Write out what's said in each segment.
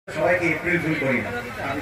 সবাইকে April fool করি না।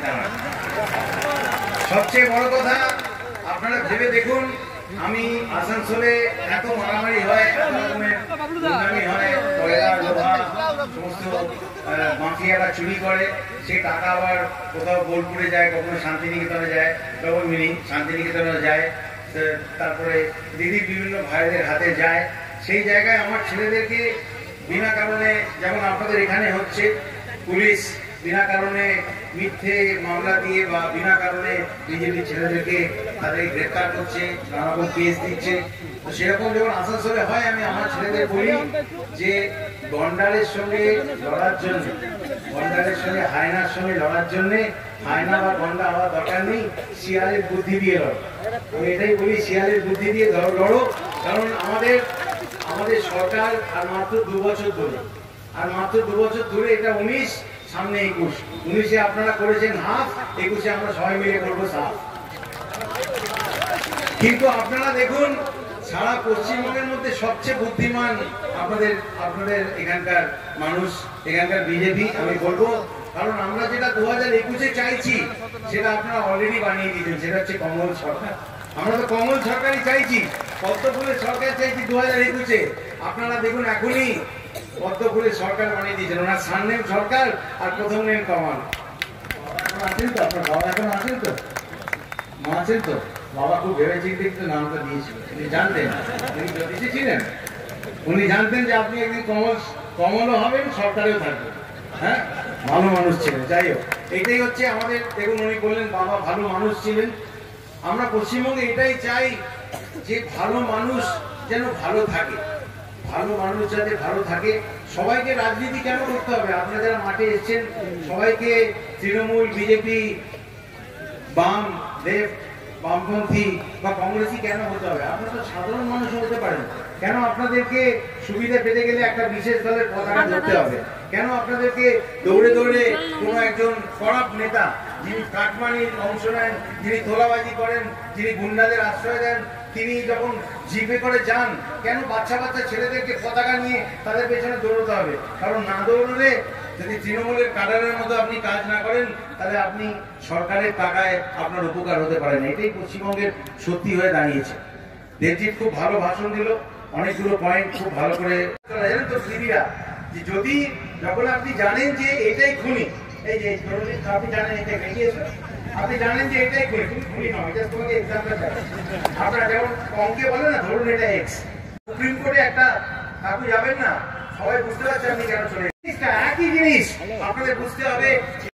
সবচেয়ে বড় কথা আপনারা ভেবে দেখুন, আমি আসানসোলে এত মারামারি হয়, এত রকমের গুন্ডামি হয়, কয়লা লোহা সমস্ত মাফিয়ারা চুরি করে, সেই টাকা আবার কোথাও বোলপুরে যায়, কখনো শান্তিনিকেতনে যায়, ডবল মিনিং শান্তিনিকেতনে যায়, তারপরে দিদির বিভিন্ন ভাইদের হাতে যায়। সেই জায়গায় আমার ছেলেদেরকে বিনা কারণে, যেমন আপনাদের এখানে হচ্ছে, পুলিশ বিনা কারণে মিথ্যে মামলা দিয়ে বা বিনা কারণে বিজেপি ছেলেদেরকে তাদের গ্রেপ্তার করছে, নানা রকম কেস দিচ্ছে। তো সেরকম যখন আসানসোলে হয়, আমি আমার ছেলেদের বলি যে গন্ডারের সঙ্গে লড়ার জন্য, গন্ডারের সঙ্গে হায়নার সঙ্গে লড়ার জন্য হায়না বা গন্ডা হওয়ার দরকার নেই, শিয়ালের বুদ্ধি দিয়ে লড়ো। আমি এটাই বলি, শিয়ালের বুদ্ধি দিয়ে লড়ো। কারণ আমাদের সরকার আর মাত্র 2 বছর ধরে, এটা 19, সামনে 21। 19-এ আপনারা করেছেন হাফ, 21-এ আমরা সবাই মিলে করবো সাফ। কিন্তু আপনারা দেখুন, সারা পশ্চিমবঙ্গের মধ্যে সবচেয়ে বুদ্ধিমান আপনাদের এখানকার মানুষ, এখানকার বিজেপি আমি বলবো। কারণ আমরা যেটা 2021-এ চাইছি সেটা আপনারা অলরেডি বানিয়ে দিয়েছেন, সেটা হচ্ছে কমল সরকার। আমরা তো কমল সরকারই চাইছি, পদ্মফুলের সরকার চাইছি 2021-এ। আপনারা দেখুন এখনই পদ্মফুলের সরকার বানিয়ে দিয়েছেন, ওনার সামনেম সরকার আর প্রথম নেম কমল। আছেন তো আপনার বাবা, এখন আছেন তো, মা আছেন তো? বাবা খুব ভেবেচিন্তে কিন্তু নামটা দিয়েছিল, উনি জানতেন, উনি জ্যোতিষী ছিলেন, উনি জানতেন যে আপনি একদিন কমলও হবেন, সরকারেও থাকবেন। হ্যাঁ, ভালো মানুষ ছিলেন। যাই হোক, এইটাই হচ্ছে আমাদের, দেখুন উনি বললেন বাবা ভালো মানুষ ছিলেন। আমরা পশ্চিমবঙ্গে এটাই চাই যে ভালো মানুষ যেন ভালো থাকে, ভালো মানুষ যাতে ভালো থাকে। সবাইকে রাজনীতি কেন করতে হবে? আপনারা যারা মাঠে এসেছেন, সবাইকে তৃণমূল, বিজেপি, বাম, লেফট, বামপন্থী বা কংগ্রেসি কেন হতে হবে? আপনারা তো সাধারণ মানুষ হতে পারেন। কেন আপনাদেরকে সুবিধা পেতে গেলে একটা বিশেষ দলের পতাকা ধরতে হবে? কেন আপনাদেরকে দৌড়ে দৌড়ে কোনো একজন করাপ্ট নেতা, যিনি কাটমানির অংশ নেন, যিনি তোলাবাজি করেন, যিনি গুন্ডাদের আশ্রয় দেন, তিনি যখন জিপে করে যান, কেন বাচ্চা ছেলেদেরকে পতাকা নিয়ে তাদের পেছনে দৌড়তে হবে? কারণ না দৌড়লে, যদি তৃণমূলের কাডারের মতো আপনি কাজ না করেন, তাহলে আপনি সরকারের টাকায় আপনার উপকার হতে পারেন। এটাই পশ্চিমবঙ্গের সত্যি হয়ে দাঁড়িয়েছে। দেবজিৎ খুব ভালো ভাষণ দিল, অনেকগুলো পয়েন্ট খুব ভালো করে তো দিদিরা, যে যদি যখন আপনি জানেন যে এটাই খুনি, এই যে আপনি জানেন এটা বেরিয়েছে, আপনি জানেন যে এটাই খুনি, তুমি খুনি নয়, জাস্ট তোমাকে এক্সাম্পল দেয়। আপনারা যেমন অঙ্কে বলে না, ধরুন এটা এক্স, সুপ্রিম কোর্টে একটা আপনি যাবেন না, সবাই বুঝতে পারছে আপনি কেন চলে, একই জিনিস আপনাদের বুঝতে হবে।